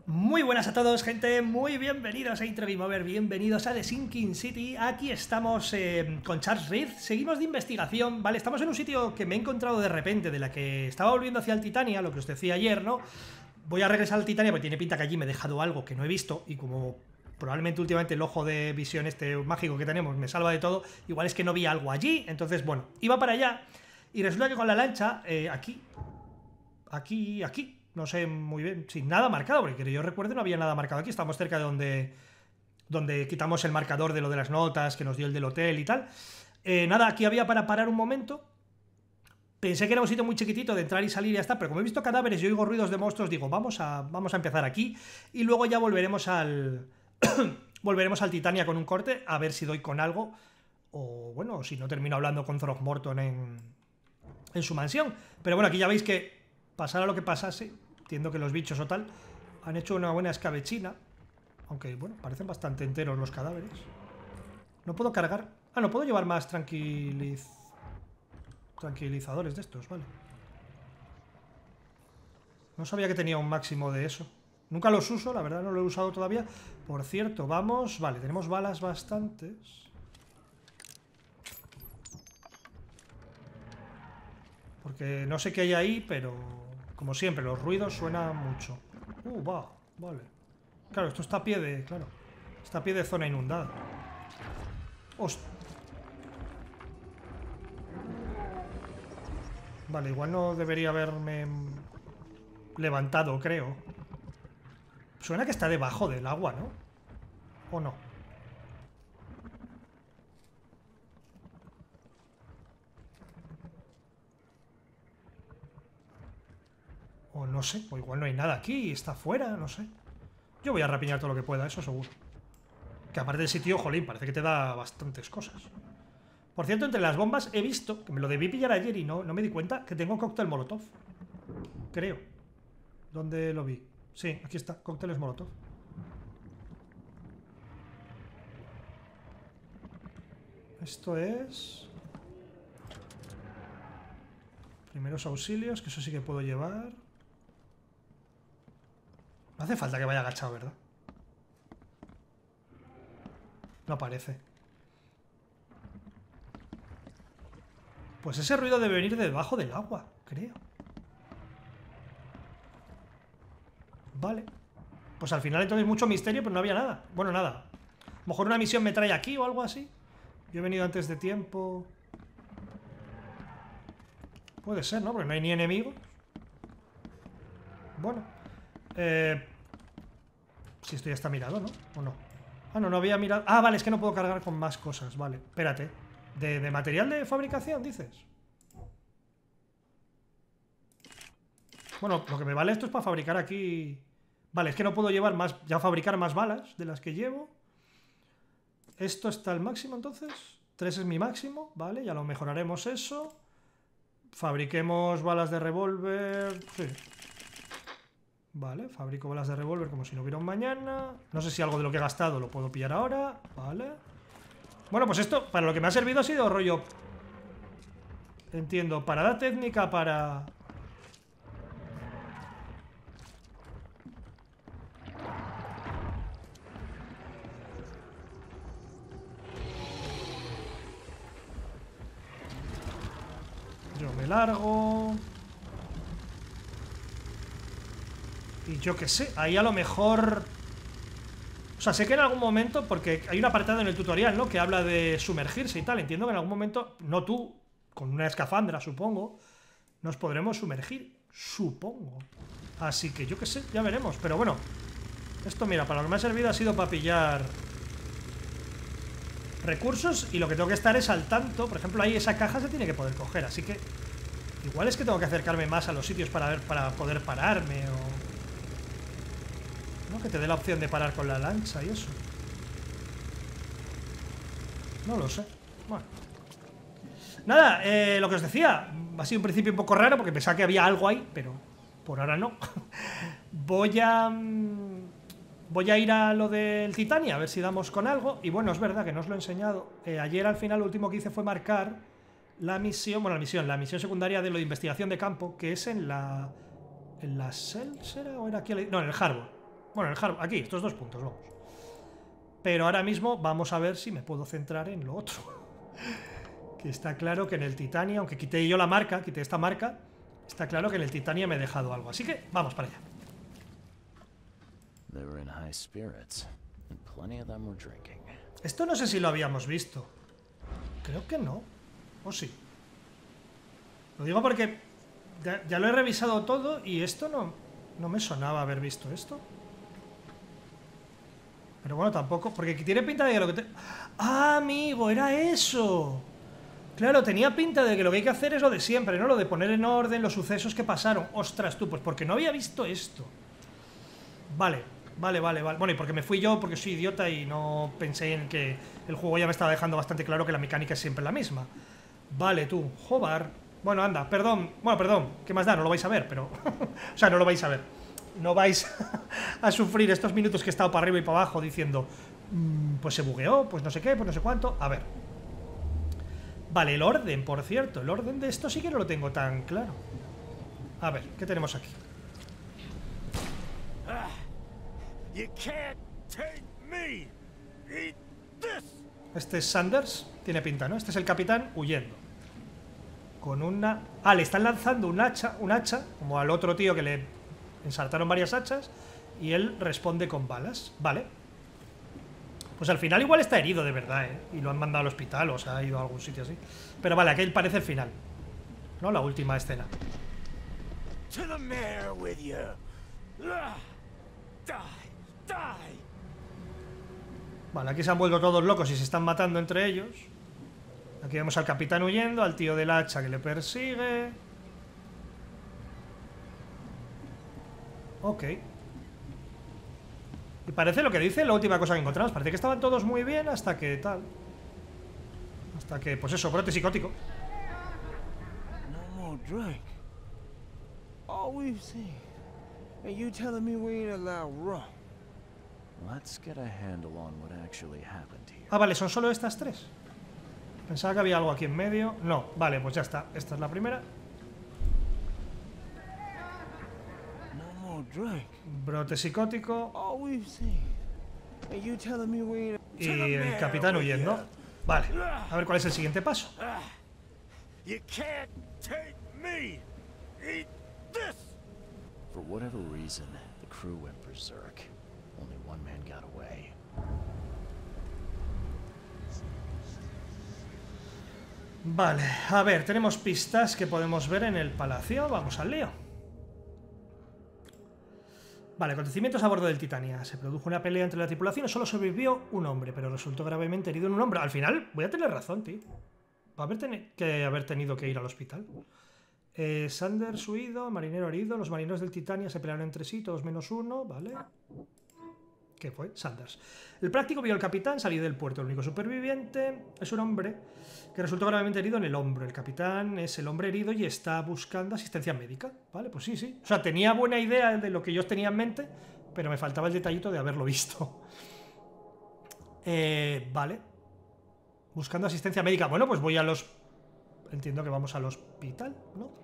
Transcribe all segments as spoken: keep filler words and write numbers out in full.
Muy buenas a todos, gente, muy bienvenidos a Intro Game Over, bienvenidos a The Sinking City. Aquí estamos eh, con Charles Reed, seguimos de investigación, ¿vale? Estamos en un sitio que me he encontrado de repente, de la que estaba volviendo hacia el Titania, lo que os decía ayer, ¿no? Voy a regresar al Titania porque tiene pinta que allí me he dejado algo que no he visto y como probablemente últimamente el ojo de visión este mágico que tenemos me salva de todo, igual es que no vi algo allí, entonces bueno, iba para allá y resulta que con la lancha, eh, aquí, aquí, aquí, no sé muy bien, sin nada marcado, porque que yo recuerdo no había nada marcado aquí, estamos cerca de donde, donde quitamos el marcador de lo de las notas que nos dio el del hotel y tal. Eh, nada, aquí había para parar un momento. Pensé que era un sitio muy chiquitito de entrar y salir y ya está, pero como he visto cadáveres y oigo ruidos de monstruos, digo, vamos a, vamos a empezar aquí y luego ya volveremos al... volveremos al Titania con un corte, a ver si doy con algo, o bueno, si no termino hablando con Throgmorton en, en su mansión. Pero bueno, aquí ya veis que pasara lo que pasase, entiendo que los bichos o tal han hecho una buena escabechina, aunque bueno, parecen bastante enteros los cadáveres. No puedo cargar... Ah, no puedo llevar más tranquiliz... tranquilizadores de estos, vale. No sabía que tenía un máximo de eso. Nunca los uso, la verdad no lo he usado todavía. Por cierto, vamos... Vale, tenemos balas bastantes. Porque no sé qué hay ahí, pero... como siempre, los ruidos suenan mucho. Uh, va, vale. Claro, esto está a pie de... Claro. Está a pie de zona inundada. Host... Vale, igual no debería haberme levantado, creo. Suena que está debajo del agua, ¿no? ¿O no? O no sé, o igual no hay nada aquí, está afuera, no sé. Yo voy a rapiñar todo lo que pueda, eso seguro. Que aparte del sitio, jolín, parece que te da bastantes cosas. Por cierto, entre las bombas he visto, que me lo debí pillar ayer y no, no me di cuenta, que tengo cóctel molotov. Creo. ¿Dónde lo vi? Sí, aquí está, cócteles molotov. Esto es... primeros auxilios, que eso sí que puedo llevar. No hace falta que vaya agachado, ¿verdad? No parece. Pues ese ruido debe venir de debajo del agua, creo. Vale. Pues al final entonces mucho misterio, pero no había nada. Bueno, nada. A lo mejor una misión me trae aquí o algo así. Yo he venido antes de tiempo. Puede ser, ¿no? Porque no hay ni enemigos. Bueno. Eh... Si esto ya está mirado, ¿no? ¿O no? Ah, no, no había mirado... Ah, vale, es que no puedo cargar con más cosas. Vale, espérate. ¿De, de material de fabricación, dices? Bueno, lo que me vale esto es para fabricar aquí... Vale, es que no puedo llevar más... Ya fabricar más balas de las que llevo. Esto está al máximo, entonces. tres es mi máximo, vale, ya lo mejoraremos eso. Fabriquemos balas de revólver... Sí. Vale, fabrico balas de revólver como si no hubiera un mañana. No sé si algo de lo que he gastado lo puedo pillar ahora. Vale. Bueno, pues esto, para lo que me ha servido ha sido rollo... Entiendo, parada técnica para... Yo me largo... Y yo qué sé, ahí a lo mejor... O sea, sé que en algún momento, porque hay un apartado en el tutorial, ¿no? Que habla de sumergirse y tal. Entiendo que en algún momento, no tú, con una escafandra, supongo, nos podremos sumergir. Supongo. Así que yo qué sé, ya veremos. Pero bueno, esto mira, para lo que me ha servido ha sido para pillar recursos. Y lo que tengo que estar es al tanto. Por ejemplo, ahí esa caja se tiene que poder coger. Así que igual es que tengo que acercarme más a los sitios para ver, para poder pararme o... ¿no? Que te dé la opción de parar con la lancha y eso. No lo sé. Bueno. Nada, eh, lo que os decía. Ha sido un principio un poco raro porque pensaba que había algo ahí, pero por ahora no. Voy a... Voy a ir a lo del Titania, a ver si damos con algo. Y bueno, es verdad que no os lo he enseñado. Eh, ayer al final lo último que hice fue marcar la misión, bueno, la misión, la misión secundaria de lo de investigación de campo, que es en la... ¿En la Seltzer o era aquí? No, en el Harbor. Bueno, el hardware, aquí, estos dos puntos, vamos. Pero ahora mismo vamos a ver si me puedo centrar en lo otro. Que está claro que en el Titania, aunque quité yo la marca, quité esta marca, está claro que en el Titania me he dejado algo. Así que vamos para allá. Esto no sé si lo habíamos visto. Creo que no. ¿O sí? Lo digo porque ya, ya lo he revisado todo y esto no, no me sonaba haber visto esto. Pero bueno, tampoco, porque tiene pinta de que lo que te... ¡Ah, amigo! ¡Era eso! Claro, tenía pinta de que lo que hay que hacer es lo de siempre, ¿no? Lo de poner en orden los sucesos que pasaron. ¡Ostras, tú! Pues porque no había visto esto. Vale, vale, vale, vale. Bueno, y porque me fui yo, porque soy idiota y no pensé en que el juego ya me estaba dejando bastante claro que la mecánica es siempre la misma. Vale, tú. Jobar. Bueno, anda, perdón. Bueno, perdón. ¿Qué más da? No lo vais a ver, pero... o sea, no lo vais a ver. No vais a sufrir estos minutos que he estado para arriba y para abajo diciendo mmm, pues se bugueó, pues no sé qué, pues no sé cuánto. A ver. Vale, el orden, por cierto. El orden de esto sí que no lo tengo tan claro. A ver, ¿qué tenemos aquí? Este es Sanders. Tiene pinta, ¿no? Este es el capitán huyendo. Con una... Ah, le están lanzando un hacha, un hacha, como al otro tío que le... ensartaron varias hachas y él responde con balas. Vale. Pues al final igual está herido de verdad, ¿eh? Y lo han mandado al hospital o se ha ido a algún sitio así. Pero vale, aquel parece el final, ¿no? La última escena. Vale, aquí se han vuelto todos locos y se están matando entre ellos. Aquí vemos al capitán huyendo, al tío del hacha que le persigue. Ok. Y parece lo que dice la última cosa que encontramos. Parece que estaban todos muy bien hasta que tal. Hasta que, pues eso, brote psicótico. No more drink. All we've seen. And you telling me we ain't allowed rum. Let's get a handle on what actually happened here. Ah, vale, son solo estas tres. Pensaba que había algo aquí en medio. No, vale, pues ya está. Esta es la primera. Brote psicótico. Y el capitán huyendo. Vale, a ver cuál es el siguiente paso. Vale, a ver, tenemos pistas que podemos ver en el palacio. Vamos al lío. Vale, acontecimientos a bordo del Titania. Se produjo una pelea entre la tripulación y solo sobrevivió un hombre, pero resultó gravemente herido en un hombro. Al final, voy a tener razón, tío. Va a haber que haber tenido que ir al hospital. Eh, Sanders huido, marinero herido. Los marineros del Titania se pelearon entre sí, todos menos uno, ¿vale? ¿Qué fue? Sanders. El práctico vio al capitán salir del puerto. El único superviviente es un hombre que resultó gravemente herido en el hombro. El capitán es el hombre herido y está buscando asistencia médica. Vale, pues sí, sí. O sea, tenía buena idea de lo que yo tenía en mente, pero me faltaba el detallito de haberlo visto. Eh, vale. Buscando asistencia médica. Bueno, pues voy a los... Entiendo que vamos al hospital, ¿no?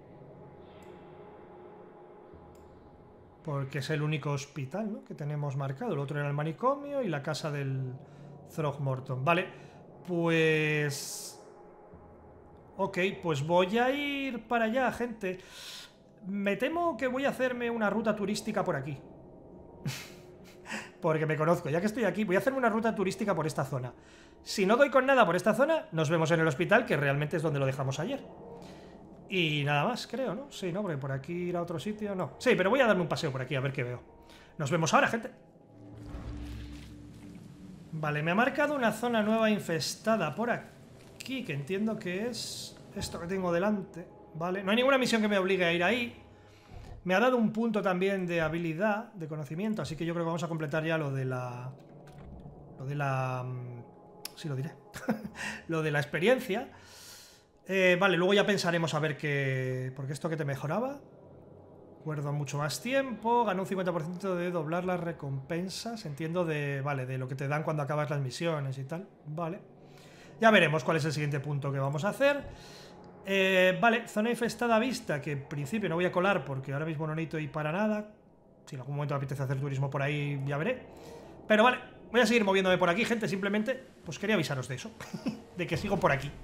Porque es el único hospital, ¿no?, que tenemos marcado. El otro era el manicomio y la casa del Throgmorton. Vale, pues... Ok, pues voy a ir para allá, gente. Me temo que voy a hacerme una ruta turística por aquí. Porque me conozco. Ya que estoy aquí, voy a hacerme una ruta turística por esta zona. Si no doy con nada por esta zona, nos vemos en el hospital, que realmente es donde lo dejamos ayer. Y nada más, creo, ¿no? Sí, ¿no? Porque por aquí ir a otro sitio, no. Sí, pero voy a darme un paseo por aquí, a ver qué veo. Nos vemos ahora, gente. Vale, me ha marcado una zona nueva infestada por aquí, que entiendo que es esto que tengo delante. Vale, no hay ninguna misión que me obligue a ir ahí. Me ha dado un punto también de habilidad, de conocimiento, así que yo creo que vamos a completar ya lo de la... Lo de la... Sí, lo diré. Lo de la experiencia. Eh, vale, luego ya pensaremos a ver qué... Porque esto que te mejoraba. Recuerdo mucho más tiempo. Ganó un cincuenta por ciento de doblar las recompensas. Entiendo de... Vale, de lo que te dan cuando acabas las misiones y tal. Vale. Ya veremos cuál es el siguiente punto que vamos a hacer. Eh, vale, zona infestada a vista, que en principio no voy a colar porque ahora mismo no necesito ir para nada. Si en algún momento me apetece hacer turismo por ahí, ya veré. Pero vale, voy a seguir moviéndome por aquí, gente. Simplemente, pues quería avisaros de eso. De que sigo por aquí.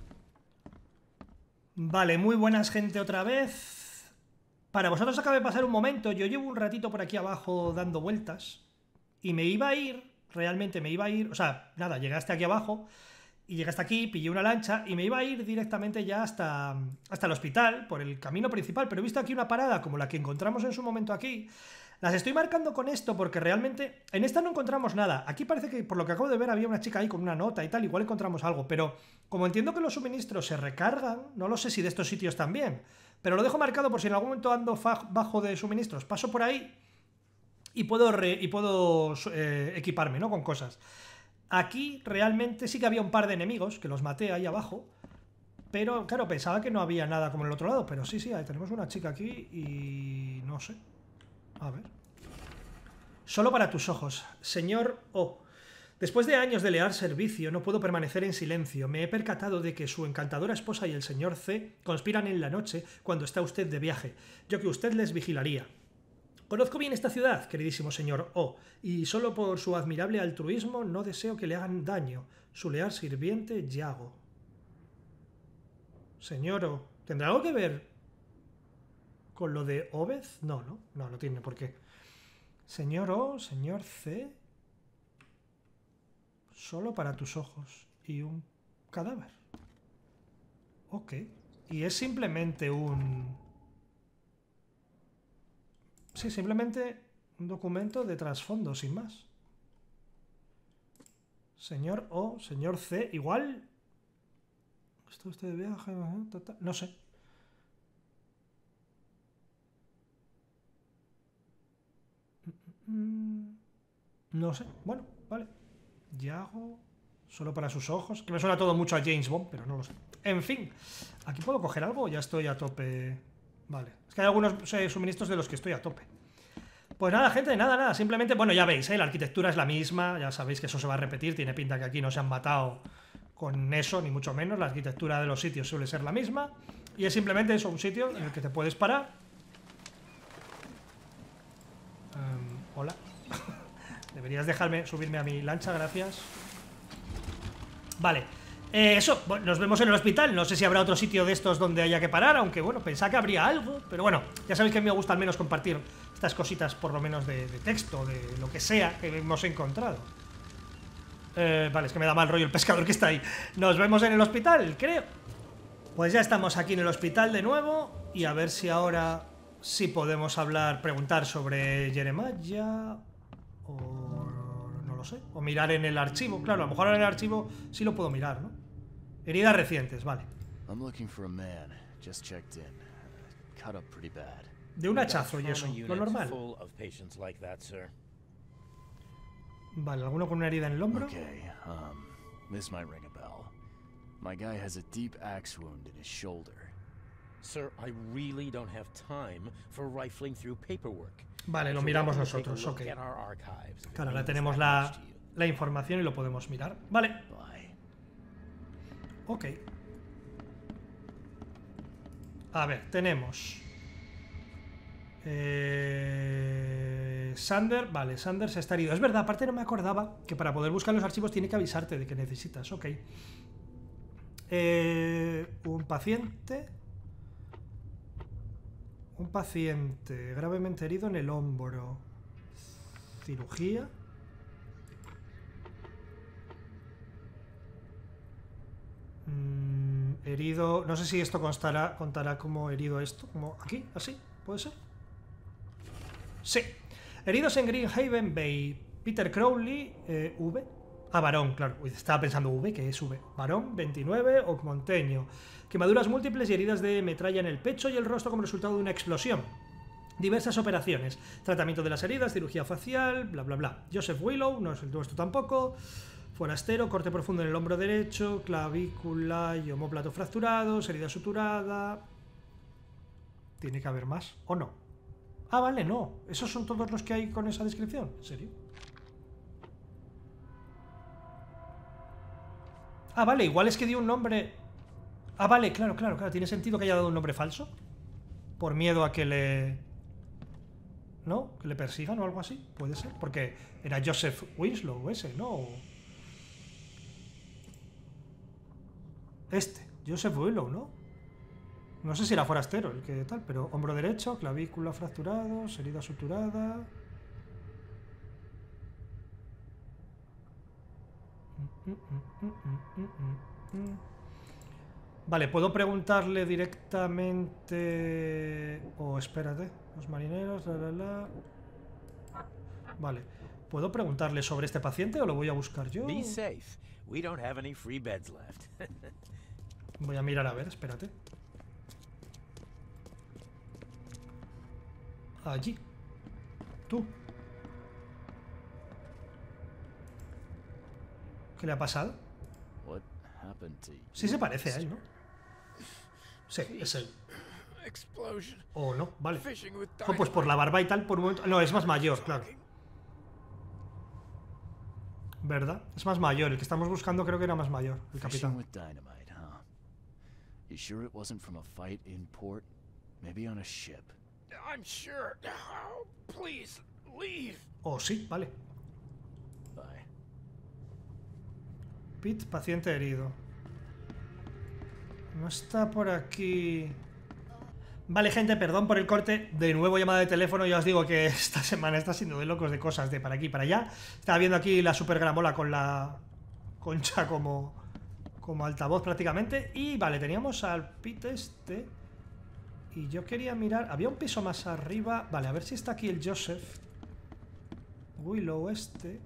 Vale, muy buenas, gente, otra vez. Para vosotros acaba de pasar un momento. Yo llevo un ratito por aquí abajo dando vueltas. Y me iba a ir, realmente me iba a ir. O sea, nada, llegué hasta aquí abajo. Y llegué hasta aquí, pillé una lancha y me iba a ir directamente ya hasta, hasta el hospital, por el camino principal. Pero he visto aquí una parada como la que encontramos en su momento aquí. Las estoy marcando con esto porque realmente en esta no encontramos nada. Aquí parece que, por lo que acabo de ver, había una chica ahí con una nota y tal. Igual encontramos algo, pero como entiendo que los suministros se recargan, no lo sé si de estos sitios también. Pero lo dejo marcado por si en algún momento ando bajo de suministros. Paso por ahí y puedo, re, y puedo eh, equiparme, ¿no? Con cosas. Aquí realmente sí que había un par de enemigos, que los maté ahí abajo. Pero, claro, pensaba que no había nada como en el otro lado. Pero sí, sí, ahí tenemos una chica aquí y... no sé. A ver. Solo para tus ojos. Señor O. Después de años de leal servicio, no puedo permanecer en silencio. Me he percatado de que su encantadora esposa y el señor C conspiran en la noche cuando está usted de viaje. Yo que usted les vigilaría. Conozco bien esta ciudad, queridísimo señor O, y solo por su admirable altruismo no deseo que le hagan daño. Su leal sirviente, Yago. Señor O, ¿tendrá algo que ver con lo de Obed? No, no, no, no tiene por qué. Señor O, señor C, solo para tus ojos. Y un cadáver. Ok. Y es simplemente un... Sí, simplemente un documento de trasfondo, sin más. Señor O, señor C, igual... ¿Está usted de viaje? No sé. No sé. Bueno, vale. Yago... Solo para sus ojos. Que me suena todo mucho a James Bond, pero no lo sé. En fin. ¿Aquí puedo coger algo o ya estoy a tope? Vale. Es que hay algunos eh, suministros de los que estoy a tope. Pues nada, gente, nada, nada. Simplemente, bueno, ya veis, ¿eh? La arquitectura es la misma. Ya sabéis que eso se va a repetir. Tiene pinta que aquí no se han matado con eso, ni mucho menos. La arquitectura de los sitios suele ser la misma. Y es simplemente eso, un sitio en el que te puedes parar. Um, hola. Deberías dejarme subirme a mi lancha, gracias. Vale. Eh, eso, bueno, nos vemos en el hospital. No sé si habrá otro sitio de estos donde haya que parar, aunque bueno, pensaba que habría algo. Pero bueno, ya sabéis que a mí me gusta al menos compartir estas cositas, por lo menos de, de texto, de lo que sea que hemos encontrado. Eh, vale, es que me da mal rollo el pescador que está ahí. Nos vemos en el hospital, creo. Pues ya estamos aquí en el hospital de nuevo. Y a ver si ahora sí podemos hablar, preguntar sobre Jeremiah. O... no lo sé. O mirar en el archivo. Claro, a lo mejor en el archivo sí lo puedo mirar, ¿no? Heridas recientes, vale. De un hachazo y eso, lo normal. Vale, ¿alguno con una herida en el hombro? Okay, um, this might ring a bell. My guy has a deep axe wound in his shoulder. Sir, I really don't have time for rifling through paperwork. Vale, lo miramos nosotros, ok. Claro, ahora tenemos la, la información y lo podemos mirar. Vale. Ok. A ver, tenemos... Eh... Sander, vale, Sander se está herido. Es verdad, aparte no me acordaba que para poder buscar los archivos tiene que avisarte de que necesitas, ok. Eh... Un paciente... Un paciente gravemente herido en el hombro. Cirugía. Mm, herido... No sé si esto constará, contará como herido esto. Como aquí, así, ¿puede ser? Sí. Heridos en Greenhaven Bay. Peter Crowley, eh, V. Ah, varón, claro. Uy, estaba pensando V, que es V. Varón, veintinueve, Ocmonteño. Quemaduras múltiples y heridas de metralla en el pecho y el rostro como resultado de una explosión. Diversas operaciones. Tratamiento de las heridas, cirugía facial, bla, bla, bla. Joseph Willow, no es el nuestro tampoco. Forastero, corte profundo en el hombro derecho, clavícula y omóplato fracturados, herida suturada. ¿Tiene que haber más? ¿O no? Ah, vale, no. ¿Esos son todos los que hay con esa descripción? ¿En serio? Ah, vale, igual es que dio un nombre... Ah, vale, claro, claro, claro. ¿Tiene sentido que haya dado un nombre falso? Por miedo a que le... ¿No? Que le persigan o algo así. Puede ser. Porque era Joseph Winslow ese, ¿no? Este. Joseph Winslow, ¿no? No sé si era forastero el que tal, pero hombro derecho, clavícula fracturados, herida suturada. Vale, puedo preguntarle directamente... O oh, espérate, los marineros, la, la, la... Vale, ¿puedo preguntarle sobre este paciente o lo voy a buscar yo? Be safe. We don't have any free beds left. Voy a mirar a ver, espérate. Allí. Tú. ¿Qué le ha pasado? What happened to you? Sí se parece a él, ¿no? Sí, es él. Explosion. O no, vale. Fishing with Oh, pues por la barba y tal, por un momento... No, es más mayor, claro. ¿Verdad? Es más mayor. El que estamos buscando creo que era más mayor, el Fishing capitán. with dynamite, huh? You sure it wasn't from a fight in port? Maybe on a ship. I'm sure. Oh, please, leave. Oh, sí, vale. Bye. Pete, paciente herido. No está por aquí... Vale, gente, perdón por el corte. De nuevo llamada de teléfono. Ya os digo que esta semana está siendo de locos de cosas de para aquí y para allá. Estaba viendo aquí la super gramola con la concha como, como altavoz prácticamente. Y vale, teníamos al Pete este. Y yo quería mirar... Había un piso más arriba. Vale, a ver si está aquí el Joseph Willow este.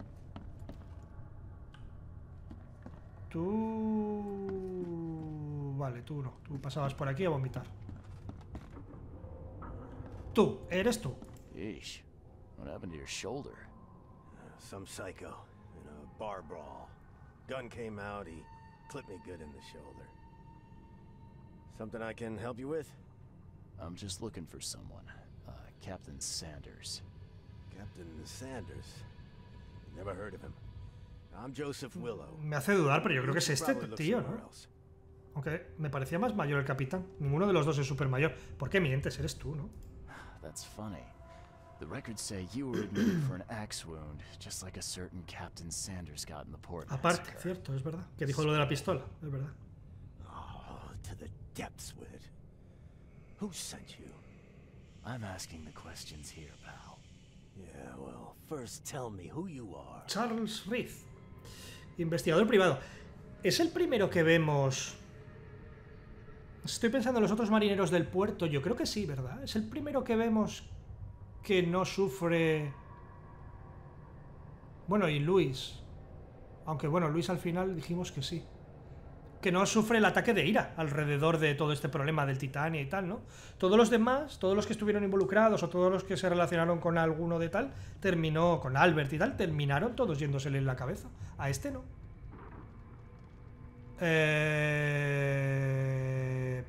Tú... Vale, tú no. Tú pasabas por aquí a vomitar. Tú, eres tú. Yeesh. What happened to your shoulder? Uh, some psycho in a bar brawl. Gun came out, he clipped me good in the shoulder. Something I can help you with? I'm just looking for someone. Uh, Captain Sanders. Captain Sanders? Never heard of him. I'm Joseph Willow. Me hace dudar, pero yo creo que es este tío, ¿no? Aunque me parecía más mayor el capitán. Ninguno de los dos es súper mayor. ¿Por qué mientes? Eres tú, ¿no? That's funny. The records say you were admitted for an axe wound, just like a certain Captain Sanders got in the port Aparte, massacre. cierto, es verdad. Que dijo lo de la pistola, es verdad. Oh, to the depths with it. Who sent you? I'm asking the questions here, pal. Yeah, well, first tell me who you are. Charles Reed, investigador privado. Es el primero que vemos... Estoy pensando en los otros marineros del puerto. Yo creo que sí, ¿verdad? Es el primero que vemos que no sufre... Bueno, y Luis. Aunque bueno, Luis al final dijimos que sí. Que no sufre el ataque de ira alrededor de todo este problema del Titania y tal, ¿no? Todos los demás, todos los que estuvieron involucrados o todos los que se relacionaron con alguno de tal, terminó con Albert y tal, terminaron todos yéndosele en la cabeza. A este no. Eh...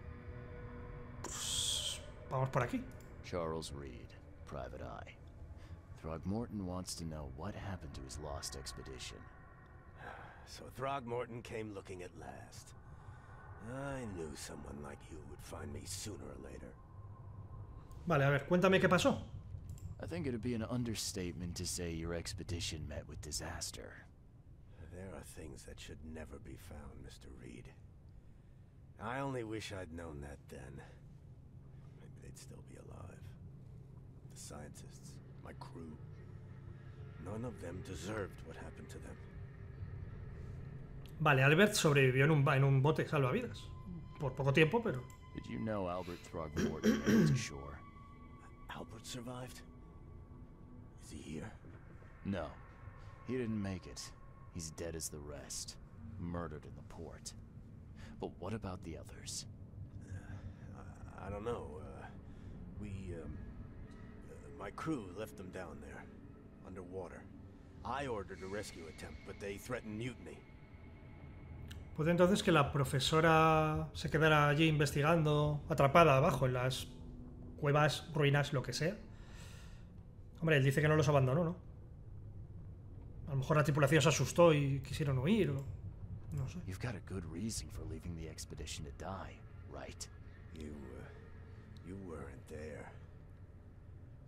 Pues, vamos por aquí. Charles Reed, Private Eye. Throgmorton wants to know what happened to his lost expedition. So Throgmorton came looking at last. I knew someone like you would find me sooner or later. Vale, a ver, cuéntame qué pasó. I think it'd be an understatement to say your expedition met with disaster. There are things that should never be found, Mister Reed. I only wish I'd known that then. Maybe they'd still be alive. The scientists, my crew. None of them deserved what happened to them. Vale, Albert sobrevivió en un, en un bote salvavidas. Por poco tiempo, pero... Did you know Albert Throgmorton made it to shore? Albert survived? Is he here? No, he didn't make it. He's dead as the rest, murdered in the port. But what about the others? Uh, I, I don't know. Uh, we, um, uh, my crew left them down there, underwater. I ordered a rescue attempt, but they threatened mutiny. Puede entonces que la profesora se quedara allí investigando, atrapada abajo en las cuevas, ruinas, lo que sea. Hombre, él dice que no los abandonó, ¿no? A lo mejor la tripulación se asustó y quisieron huir, o... no sé. You've got a good reason for leaving the expedition to die, right? You, uh, you weren't there.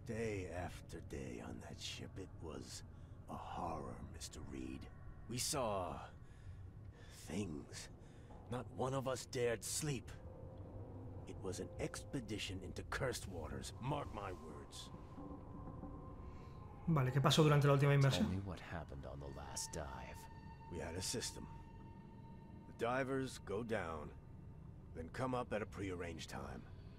Day after day on that ship, it was a horror, Mister Reed. We saw things. Not one of us dared sleep. It was an expedition into cursed waters, mark my words. Vale, ¿qué pasó durante la última Tell inversión? me what happened on the last dive. We had a system. The divers go down, then come up at a prearranged time.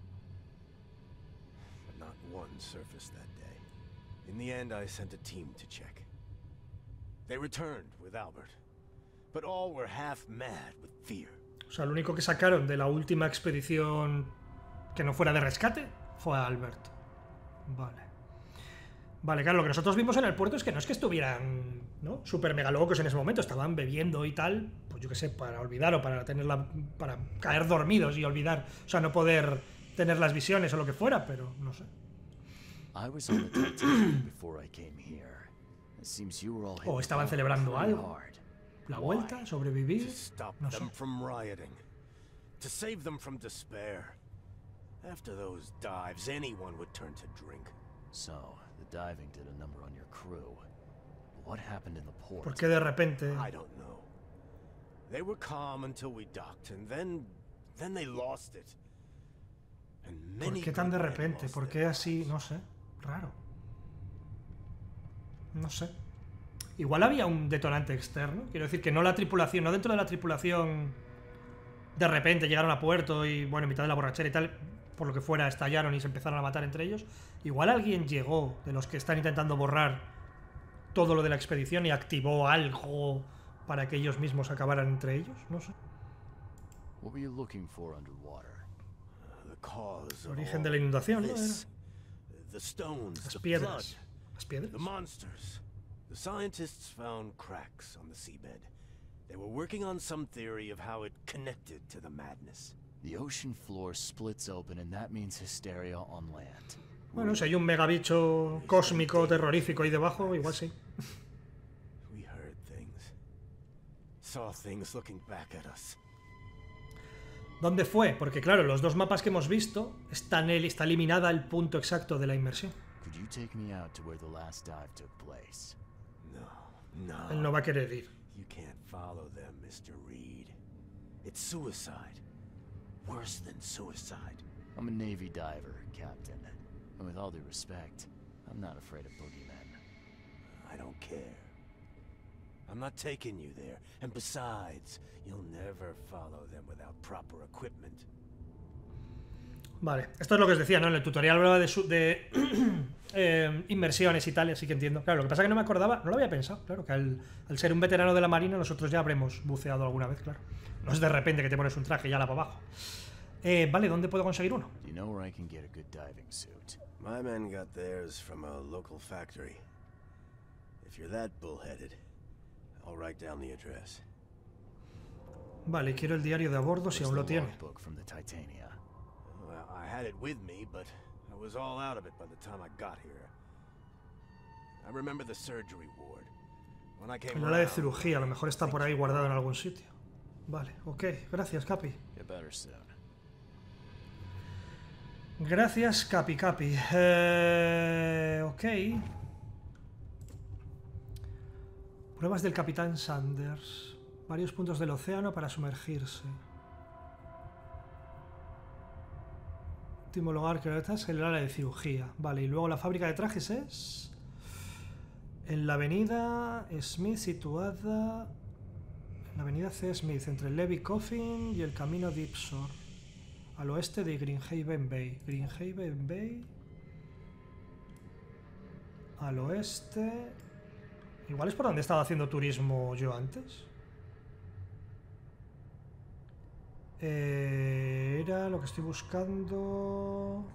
But not one surfaced that day. In the end, I sent a team to check. They returned with Albert, but all were half mad with fear. O sea, lo único que sacaron de la última expedición que no fuera de rescate fue a Albert. Vale. Vale, claro, lo que nosotros vimos en el puerto es que no es que estuvieran, ¿no?, súper mega locos en ese momento, estaban bebiendo y tal, pues yo qué sé, para olvidar o para tenerla, para caer dormidos y olvidar, o sea, no poder tener las visiones o lo que fuera, pero no sé. I was on the Titanic before I came here. It seems you were all hit O estaban celebrando pretty algo. hard. La vuelta, sobrevivir, To stop no sé. them from rioting. To save them from despair. After those dives, anyone would turn to drink. So, the diving did a number on your crew. What happened in the port? ¿Por qué de repente? I don't know. They were calm until we docked, and then... then they lost it. And ¿Por many qué tan de good men repente? lost ¿Por their qué así? No sé. Raro. No sé. Igual había un detonante externo. Quiero decir que no la tripulación, no dentro de la tripulación. De repente llegaron a puerto y, bueno, en mitad de la borrachera y tal, por lo que fuera, estallaron y se empezaron a matar entre ellos. Igual alguien llegó de los que están intentando borrar todo lo de la expedición y activó algo para que ellos mismos acabaran entre ellos. No sé. What were you looking for underwater? The cause of Origen all de la inundación, ¿no? this. The stones, Las the piedras. flood, Las piedras. the monsters. The scientists found cracks on the seabed. They were working on some theory of how it connected to the madness. The ocean floor splits open and that means hysteria on land. Bueno, si hay un megabicho cósmico terrorífico ahí debajo, igual sí. We heard things. Saw things looking back at us. ¿Dónde fue? Porque claro, los dos mapas que hemos visto están el, está eliminada el punto exacto de la inmersión. Could you take me out to where the last dive took place? No, no. Él no va a querer ir. You can't follow them, Mister Reed. It's suicide. Worse than suicide. I'm a Navy diver, Captain. And with all due respect, I'm not afraid of boogeymen. I don't care. I'm not taking you there. And besides, you'll never follow them without proper equipment. Vale, esto es lo que os decía, ¿no? En el tutorial hablaba de, su- de eh, inmersiones y tal, así que entiendo. Claro, lo que pasa es que no me acordaba, no lo había pensado, claro, que al, al ser un veterano de la marina nosotros ya habremos buceado alguna vez, claro. No es de repente que te pones un traje y ala para abajo. Eh, vale, ¿dónde puedo conseguir uno? Do you know where I can get a good diving suit? My men got theirs from a local factory. If you're that bullheaded, I'll write down the address. Vale, quiero el diario de a bordo si Where's aún lo the tiene. logbook from the Titania? Well, I had it with me, but I was all out of it by the time I got here. I remember the surgery ward. When I came El área de around, cirugía, a lo mejor está por ahí guardado en algún sitio. Vale, ok, gracias, Capi. Get better soon. Gracias, Capi, Capi. Eh, ok. Pruebas del Capitán Sanders. Varios puntos del océano para sumergirse. Último lugar que es el área de cirugía. Vale, y luego la fábrica de trajes es... En la avenida Smith, situada... En la avenida C. Smith, entre el Levy Coffin y el camino Deep Shore. Al oeste de Greenhaven Bay. Greenhaven Bay. Al oeste... Igual es por donde estaba haciendo turismo yo antes. Eh, era lo que estoy buscando...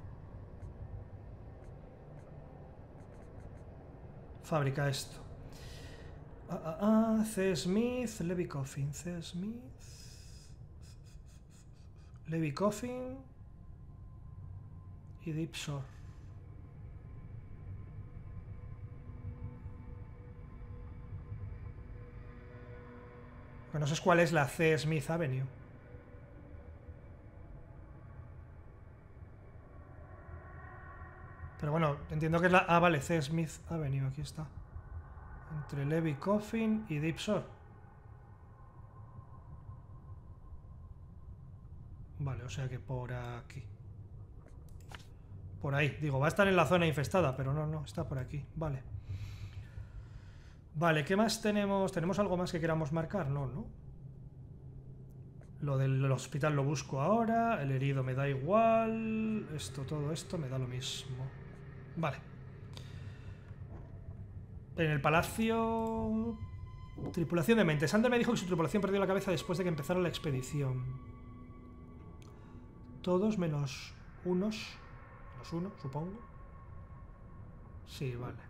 Fábrica esto. Ah, ah, ah, C. Smith, Levy Coffin, C. Smith... Levy Coffin y Deep Shore. Lo que no sé cuál es la C. Smith Avenue. Pero bueno, entiendo que es la... Ah, vale, C. Smith ha venido, aquí está. Entre Levy Coffin y Deep Shore. Vale, o sea que por aquí. Por ahí, digo, va a estar en la zona infestada, pero no, no, está por aquí, vale. Vale, ¿qué más tenemos? ¿Tenemos algo más que queramos marcar? No, ¿no? Lo del hospital lo busco ahora, el herido me da igual, esto, todo esto me da lo mismo. Vale. En el palacio... Tripulación de mente. Sander me dijo que su tripulación perdió la cabeza después de que empezara la expedición. Todos menos unos. Menos uno, supongo. Sí, vale.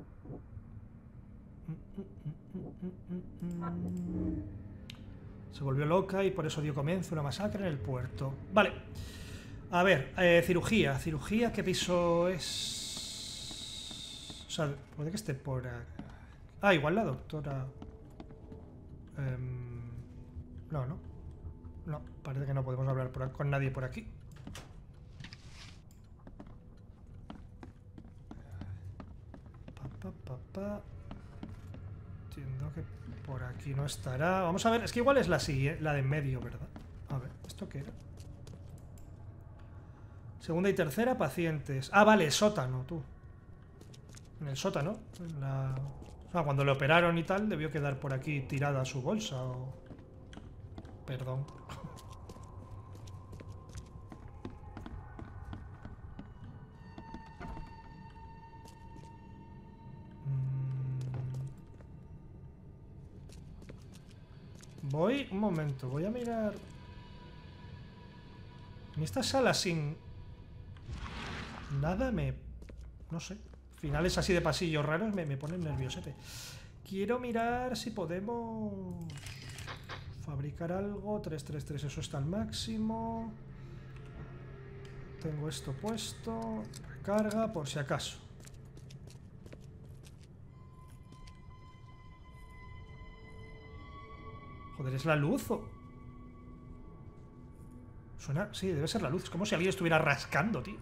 Se volvió loca y por eso dio comienzo a una masacre en el puerto. Vale. A ver, eh, cirugía. Cirugía, ¿qué piso es? O sea, puede que esté por aquí. Ah, igual la doctora... Eh, no, no. No, parece que no podemos hablar por, con nadie por aquí. Pa, pa, pa, pa. Entiendo que por aquí no estará. Vamos a ver, es que igual es la siguiente, la de en medio, ¿verdad? A ver, ¿esto qué era? Segunda y tercera, pacientes. Ah, vale, sótano, tú. En el sótano. En la... O sea, cuando le operaron y tal, debió quedar por aquí tirada su bolsa o... Perdón. Voy, un momento, voy a mirar... En esta sala sin... Nada me... No sé. Finales así de pasillos raros me, me ponen nerviosete. Quiero mirar si podemos... Fabricar algo. tres tres tres, eso está al máximo. Tengo esto puesto. Recarga, por si acaso. Joder, ¿es la luz o...? Suena... Sí, debe ser la luz. Es como si alguien estuviera rascando, tío.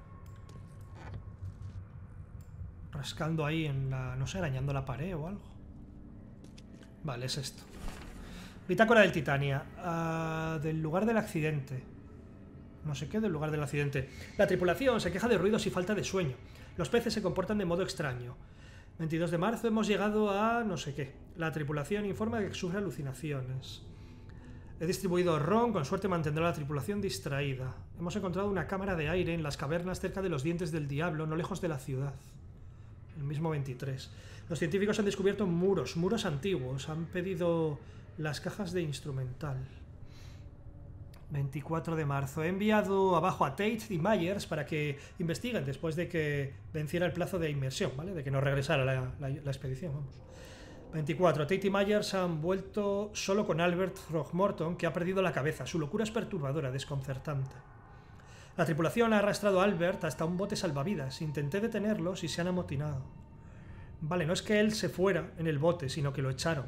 Rascando ahí en la... No sé, arañando la pared o algo. Vale, es esto. Bitácora del Titania. Uh, del lugar del accidente. No sé qué del lugar del accidente. La tripulación se queja de ruidos y falta de sueño. Los peces se comportan de modo extraño. veintidós de marzo hemos llegado a... no sé qué. La tripulación informa de que sufre alucinaciones. He distribuido ron, con suerte mantendrá a la tripulación distraída. Hemos encontrado una cámara de aire en las cavernas cerca de los dientes del diablo, no lejos de la ciudad. El mismo veintitrés. Los científicos han descubierto muros, muros antiguos. Han pedido las cajas de instrumental. veinticuatro de marzo. He enviado abajo a Tate y Myers para que investiguen después de que venciera el plazo de inmersión, ¿vale? De que no regresara la, la, la expedición, vamos. veinticuatro. Tate y Myers han vuelto solo con Albert Throckmorton, que ha perdido la cabeza. Su locura es perturbadora, desconcertante. La tripulación ha arrastrado a Albert hasta un bote salvavidas. Intenté detenerlos y se han amotinado. Vale, no es que él se fuera en el bote, sino que lo echaron.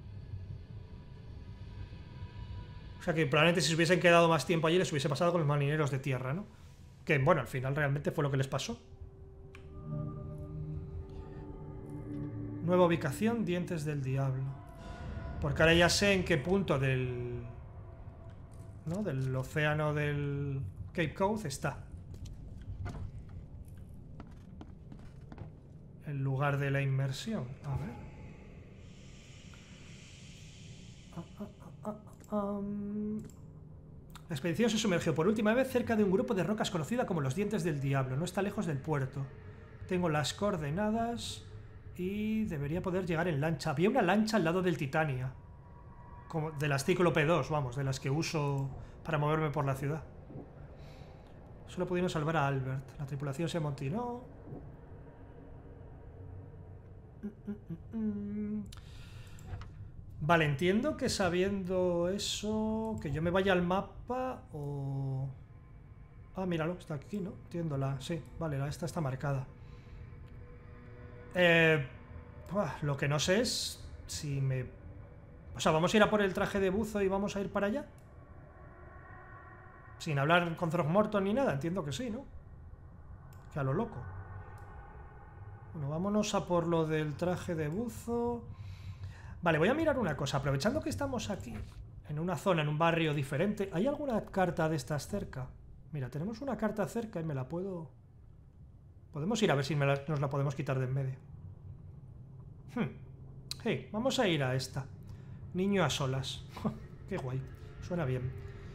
O sea que probablemente si se hubiesen quedado más tiempo allí les hubiese pasado con los marineros de tierra, ¿no? Que, bueno, al final realmente fue lo que les pasó. Nueva ubicación, dientes del diablo. Porque ahora ya sé en qué punto del... ¿no? Del océano del Cape Cod está. El lugar de la inmersión. A ver. Ah, ah, ah, ah, um... La expedición se sumergió por última vez cerca de un grupo de rocas conocida como los dientes del diablo. No está lejos del puerto. Tengo las coordenadas y debería poder llegar en lancha. Había una lancha al lado del Titania. Como de las Cíclope dos, vamos, de las que uso para moverme por la ciudad. Solo pudimos salvar a Albert. La tripulación se amotinó. Vale, entiendo que sabiendo eso, que yo me vaya al mapa o... Ah, míralo, está aquí, ¿no? Entiendo la... Sí, vale, la esta está marcada. Eh... Lo que no sé es si me... O sea, ¿vamos a ir a por el traje de buzo y vamos a ir para allá? Sin hablar con Throckmorton ni nada, entiendo que sí, ¿no? Que a lo loco. Bueno, vámonos a por lo del traje de buzo. Vale, voy a mirar una cosa. Aprovechando que estamos aquí, en una zona, en un barrio diferente, ¿hay alguna carta de estas cerca? Mira, tenemos una carta cerca y me la puedo... Podemos ir a ver si me la... nos la podemos quitar de en medio. Hmm. Hey, vamos a ir a esta. Niño a solas. Qué guay. Suena bien.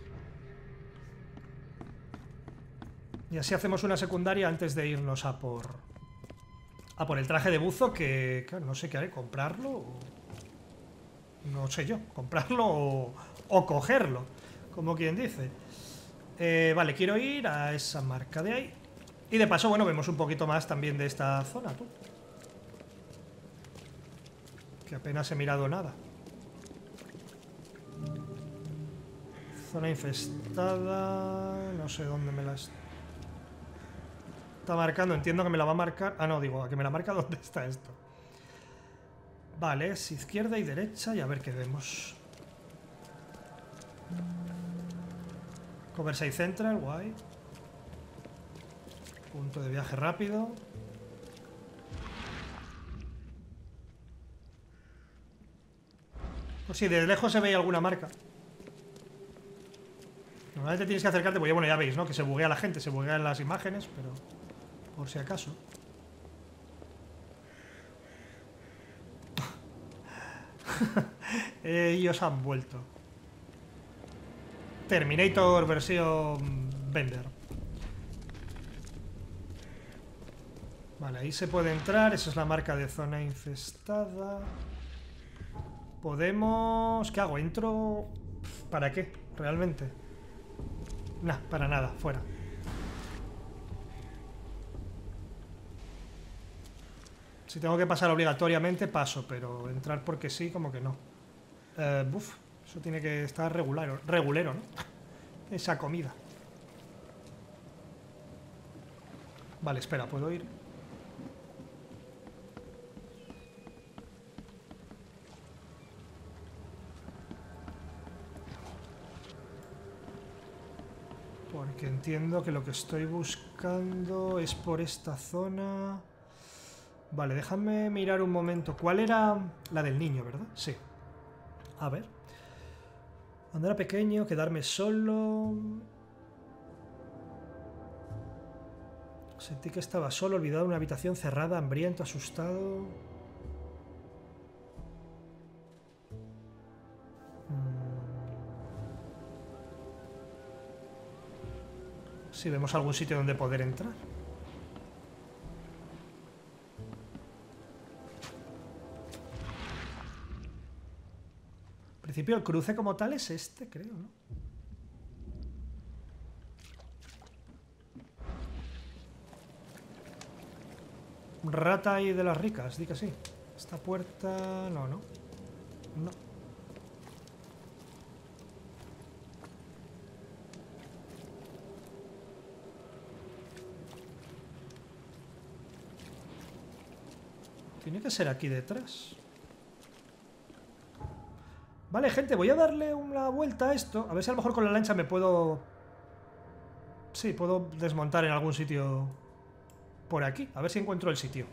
Y así hacemos una secundaria antes de irnos a por... A por el traje de buzo que... Claro, no sé qué haré. ¿Comprarlo? O... No sé yo. ¿Comprarlo o, o cogerlo? Como quien dice. Eh, vale, quiero ir a esa marca de ahí. Y de paso, bueno, vemos un poquito más también de esta zona, tú. Que apenas he mirado nada. Zona infestada... No sé dónde me la está marcando. Entiendo que me la va a marcar... Ah, no, digo, a que me la marca dónde está esto. Vale, es izquierda y derecha y a ver qué vemos. Cover seis Central, guay. Punto de viaje rápido. Pues sí, de lejos se ve alguna marca. Normalmente tienes que acercarte, porque bueno, ya veis, ¿no? Que se buguea la gente, se buguean las imágenes, pero por si acaso. Ellos han vuelto. Terminator versión Bender. Vale, ahí se puede entrar. Esa es la marca de zona infestada. Podemos... ¿Qué hago? ¿Entro? ¿Para qué? Realmente. Nah, para nada. Fuera. Si tengo que pasar obligatoriamente, paso. Pero entrar porque sí, como que no. Eh, buf. Eso tiene que estar regular, regulero, ¿no? Esa comida. Vale, espera, ¿puedo ir? Porque entiendo que lo que estoy buscando es por esta zona. Vale, déjame mirar un momento. ¿Cuál era? La del niño, ¿verdad? Sí. A ver. Cuando era pequeño, quedarme solo... Sentí que estaba solo, olvidado en una habitación cerrada, hambriento, asustado... Si vemos algún sitio donde poder entrar. En principio el cruce como tal es este, creo, ¿no? Rata ahí de las ricas, di que sí. Esta puerta... no, no. No. Tiene que ser aquí detrás. Vale, gente, voy a darle una vuelta a esto. A ver si a lo mejor con la lancha me puedo... Sí, puedo desmontar en algún sitio por aquí. A ver si encuentro el sitio.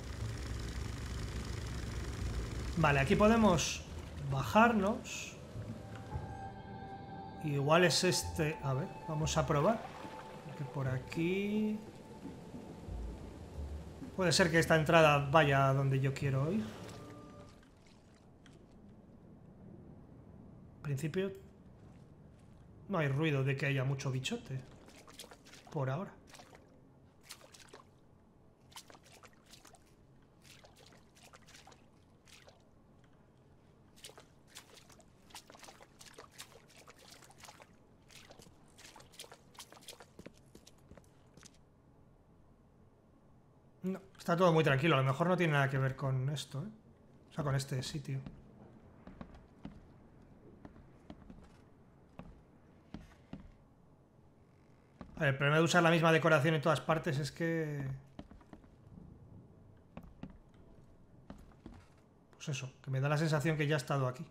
Vale, aquí podemos bajarnos. Igual es este... A ver, vamos a probar. Porque por aquí... Puede ser que esta entrada vaya a donde yo quiero ir. En principio no hay ruido de que haya mucho bichote. Por ahora. No, está todo muy tranquilo. A lo mejor no tiene nada que ver con esto, ¿eh? O sea, con este sitio. A ver, el problema de usar la misma decoración en todas partes es que... Pues eso, que me da la sensación que ya he estado aquí.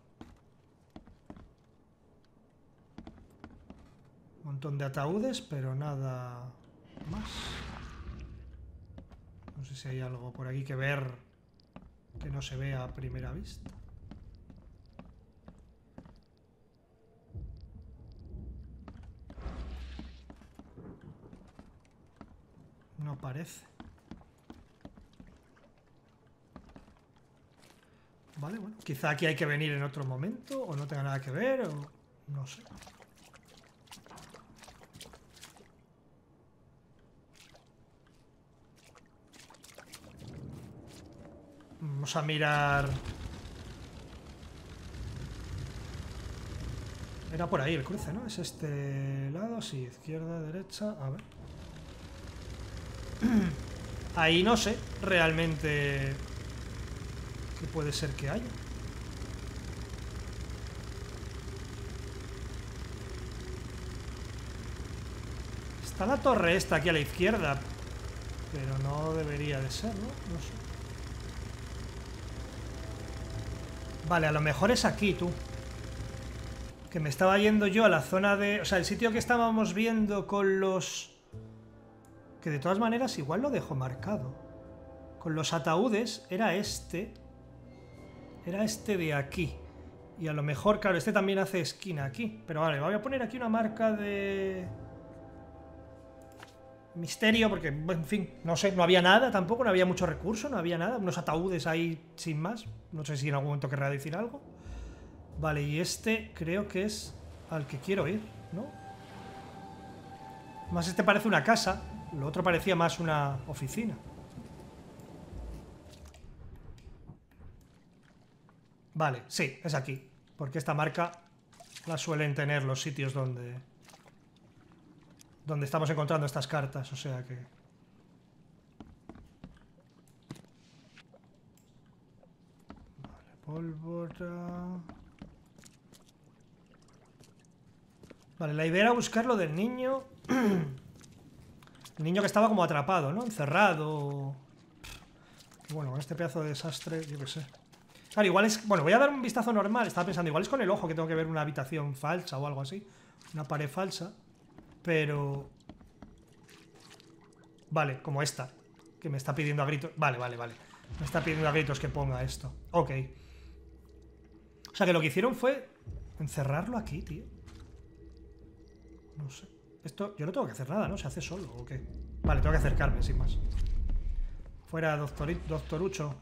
Un montón de ataúdes, pero nada más. No sé si hay algo por aquí que ver que no se vea a primera vista. No parece. Vale, bueno. Quizá aquí hay que venir en otro momento, o no tenga nada que ver, o no sé. Vamos a mirar... Era por ahí el cruce, ¿no? Es este lado, sí, izquierda, derecha, a ver. Ahí no sé realmente qué puede ser que haya. Está la torre esta aquí a la izquierda, pero no debería de ser, ¿no? No sé. Vale, a lo mejor es aquí, tú. Que me estaba yendo yo a la zona de... O sea, el sitio que estábamos viendo con los... Que de todas maneras igual lo dejo marcado. Con los ataúdes era este. Era este de aquí. Y a lo mejor, claro, este también hace esquina aquí. Pero vale, voy a poner aquí una marca de... misterio, porque, en fin, no sé, no había nada tampoco, no había mucho recurso, no había nada. Unos ataúdes ahí sin más. No sé si en algún momento querrá decir algo. Vale, y este creo que es al que quiero ir, ¿no? Más este parece una casa. Lo otro parecía más una oficina. Vale, sí, es aquí. Porque esta marca la suelen tener los sitios donde... donde estamos encontrando estas cartas, o sea que... Vale, pólvora... Vale, la idea era buscar lo del niño... El niño que estaba como atrapado, ¿no? Encerrado... Bueno, con este pedazo de desastre, yo qué sé. Claro, igual es... Bueno, voy a dar un vistazo normal. Estaba pensando, igual es con el ojo que tengo que ver una habitación falsa o algo así. Una pared falsa. Pero... Vale, como esta. Que me está pidiendo a gritos... Vale, vale, vale. Me está pidiendo a gritos que ponga esto. Ok. O sea que lo que hicieron fue... encerrarlo aquí, tío. No sé. Esto... Yo no tengo que hacer nada, ¿no? Se hace solo, ¿o qué? Vale, tengo que acercarme, sin más. Fuera, doctor... doctorucho.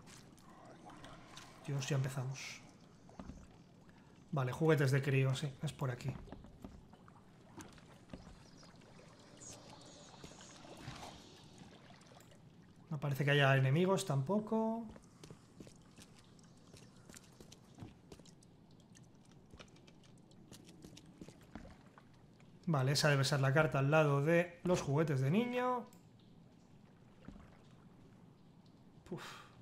Dios, ya empezamos. Vale, juguetes de crío, sí. Es por aquí. No parece que haya enemigos tampoco. Vale, esa debe ser la carta al lado de los juguetes de niño. Uf.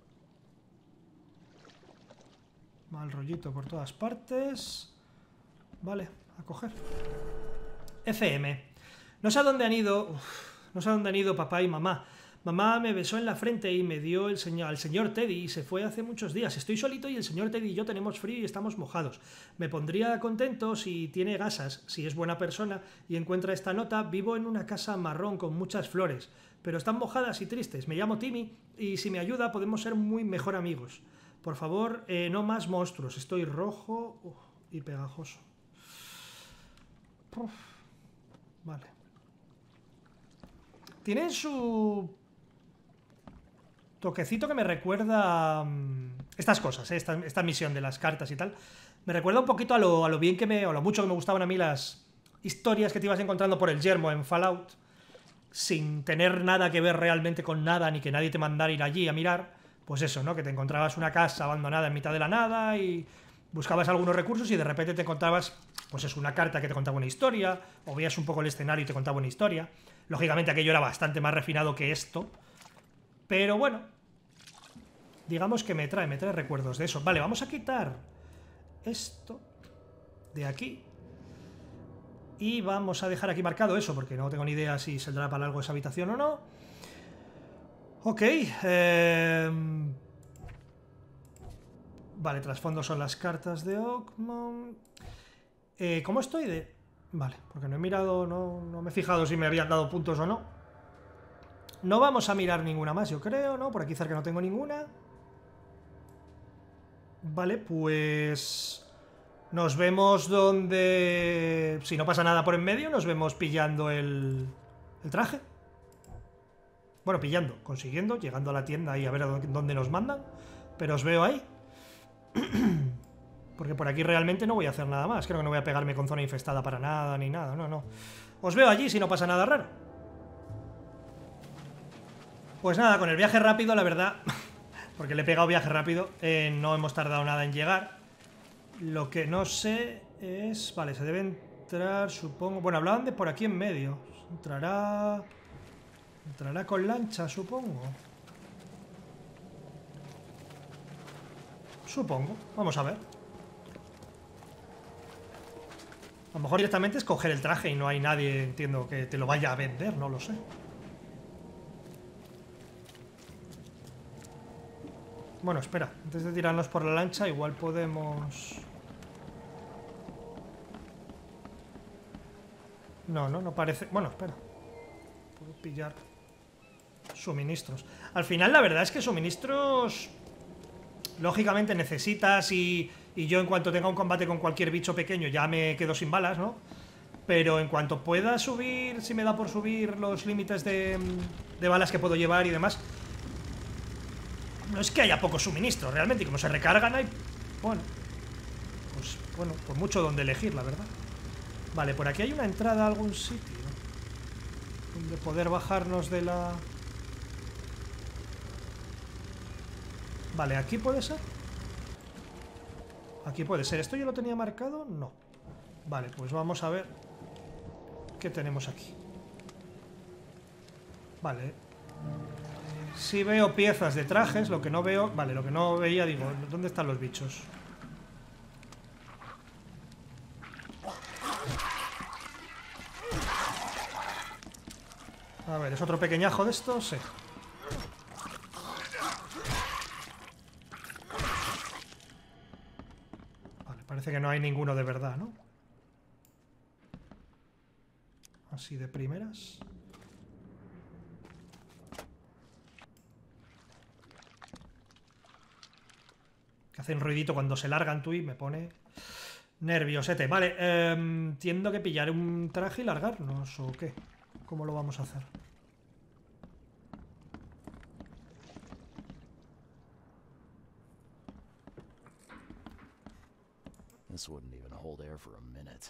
Mal rollito por todas partes. Vale, a coger. F M. No sé a dónde han ido... Uf, no sé a dónde han ido papá y mamá. Mamá me besó en la frente y me dio el señor, al señor Teddy y se fue hace muchos días. Estoy solito y el señor Teddy y yo tenemos frío y estamos mojados. Me pondría contento si tiene gasas, si es buena persona y encuentra esta nota. Vivo en una casa marrón con muchas flores, pero están mojadas y tristes. Me llamo Timmy y si me ayuda podemos ser muy mejor amigos. Por favor, eh, no más monstruos. Estoy rojo uf, y pegajoso. Uf, vale. Tienen su... toquecito que me recuerda um, estas cosas, ¿eh? esta, esta misión de las cartas y tal. Me recuerda un poquito a lo, a lo bien que me... o a lo mucho que me gustaban a mí las historias que te ibas encontrando por el yermo en Fallout, sin tener nada que ver realmente con nada, ni que nadie te mandara ir allí a mirar. Pues eso, ¿no? Que te encontrabas una casa abandonada en mitad de la nada y buscabas algunos recursos y de repente te encontrabas, pues es una carta que te contaba una historia, o veías un poco el escenario y te contaba una historia. Lógicamente aquello era bastante más refinado que esto, pero bueno, digamos que me trae, me trae recuerdos de eso. Vale, vamos a quitar esto de aquí y vamos a dejar aquí marcado eso, porque no tengo ni idea si saldrá para algo esa habitación o no. Ok, eh... vale, trasfondo son las cartas de Oakmont. Eh, ¿Cómo estoy de...? Vale, porque no he mirado, no, no me he fijado si me habían dado puntos o no. No vamos a mirar ninguna más, yo creo, ¿no? Por aquí cerca no tengo ninguna. Vale, pues... Nos vemos donde... Si no pasa nada por en medio, nos vemos pillando el, el traje. Bueno, pillando, consiguiendo, llegando a la tienda y a ver a dónde nos mandan. Pero os veo ahí. Porque por aquí realmente no voy a hacer nada más. Creo que no voy a pegarme con zona infestada para nada, ni nada, no, no. Os veo allí si no pasa nada raro. Pues nada, con el viaje rápido, la verdad... Porque le he pegado viaje rápido, eh, no hemos tardado nada en llegar. Lo que no sé es... Vale, se debe entrar, supongo... Bueno, hablaban de por aquí en medio. Entrará... Entrará con lancha, supongo. Supongo. Vamos a ver. A lo mejor directamente es coger el traje y no hay nadie, entiendo, que te lo vaya a vender, no lo sé. Bueno, espera. Antes de tirarnos por la lancha, igual podemos... No, no, no parece... Bueno, espera. Puedo pillar suministros. Al final, la verdad es que suministros... Lógicamente necesitas y... Y yo en cuanto tenga un combate con cualquier bicho pequeño ya me quedo sin balas, ¿no? Pero en cuanto pueda subir, si me da por subir los límites de, de balas que puedo llevar y demás... No es que haya pocos suministros, realmente, y como se recargan hay... Bueno, pues bueno, pues mucho donde elegir, la verdad. Vale, por aquí hay una entrada a algún sitio donde poder bajarnos de la... Vale, ¿aquí puede ser? Aquí puede ser. ¿Esto yo lo tenía marcado? No. Vale, pues vamos a ver qué tenemos aquí. Vale. Sí veo piezas de trajes, lo que no veo... Vale, lo que no veía, digo, ¿dónde están los bichos? A ver, ¿es otro pequeñajo de estos? Sí. Vale, parece que no hay ninguno de verdad, ¿no? Así de primeras. Que hacen ruidito cuando se largan tú y me pone nerviosete. Vale, eh, entiendo que pillaré un traje y largarnos, ¿o qué? ¿Cómo lo vamos a hacer? This wouldn't even hold air for a minute.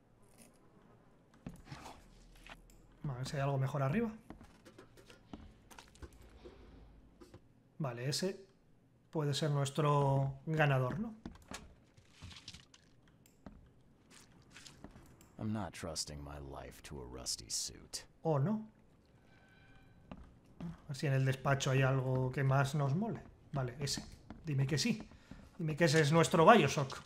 A ver si hay algo mejor arriba. Vale, ese puede ser nuestro ganador, ¿no? I'm not trusting my life to a rusty suit. ¿O no? A ver si en el despacho hay algo que más nos mole. Vale, ese. Dime que sí. Dime que ese es nuestro Bioshock.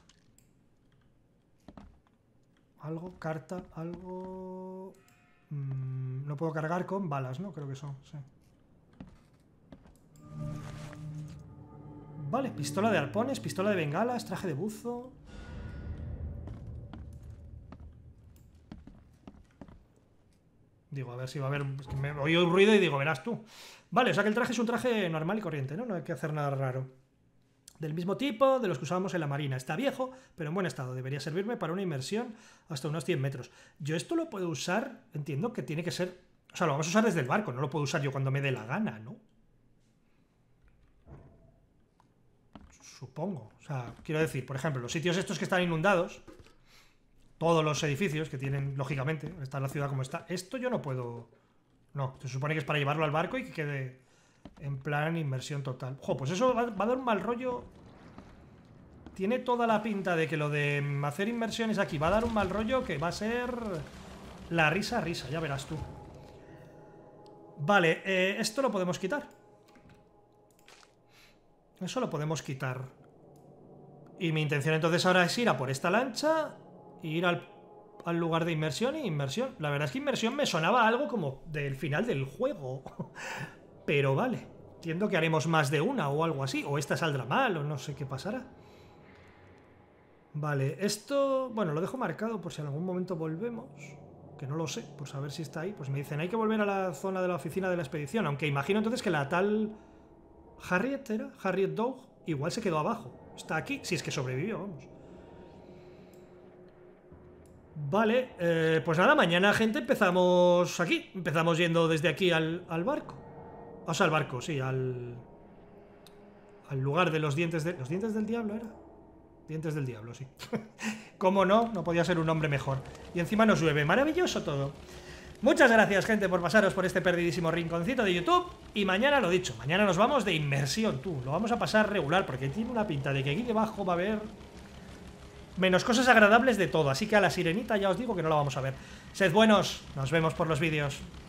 Algo, carta, algo... Mm, no puedo cargar con balas, ¿no? Creo que son, sí. Vale, pistola de arpones, pistola de bengalas, traje de buzo... Digo, a ver si va a haber... Es que me oí un ruido y digo, verás tú. Vale, o sea que el traje es un traje normal y corriente, ¿no? No hay que hacer nada raro. Del mismo tipo de los que usábamos en la marina. Está viejo, pero en buen estado. Debería servirme para una inmersión hasta unos cien metros. Yo esto lo puedo usar, entiendo que tiene que ser... O sea, lo vamos a usar desde el barco, no lo puedo usar yo cuando me dé la gana, ¿no? Supongo. O sea, quiero decir, por ejemplo, los sitios estos que están inundados... Todos los edificios que tienen, lógicamente, está la ciudad como está. Esto yo no puedo... No, se supone que es para llevarlo al barco y que quede en plan inmersión total. Jo, pues eso va, va a dar un mal rollo. Tiene toda la pinta de que lo de hacer inmersiones aquí va a dar un mal rollo que va a ser la risa risa, ya verás tú. Vale, eh, esto lo podemos quitar. Eso lo podemos quitar. Y mi intención entonces ahora es ir a por esta lancha... Y ir al, al lugar de inmersión y inmersión. La verdad es que inmersión me sonaba algo como del final del juego. Pero vale. Entiendo que haremos más de una o algo así. O esta saldrá mal o no sé qué pasará. Vale, esto... Bueno, lo dejo marcado por si en algún momento volvemos. que no lo sé, por saber si está ahí. Pues me dicen, hay que volver a la zona de la oficina de la expedición. Aunque imagino entonces que la tal Harriet era, Harriet Dog, igual se quedó abajo. Está aquí, si es que sobrevivió, vamos. Vale, eh, pues nada, mañana, gente, empezamos aquí. Empezamos yendo desde aquí al, al barco. O sea, al barco, sí, al... Al lugar de los dientes de... ¿Los dientes del diablo era? Dientes del diablo, sí. ¿Cómo no? No podía ser un nombre mejor. Y encima nos llueve. Maravilloso todo. Muchas gracias, gente, por pasaros por este perdidísimo rinconcito de YouTube. Y mañana, lo dicho, mañana nos vamos de inmersión, tú. Lo vamos a pasar regular, porque tiene una pinta de que aquí debajo va a haber... menos cosas agradables de todo. Así que a la sirenita ya os digo que no la vamos a ver. Sed buenos. Nos vemos por los vídeos.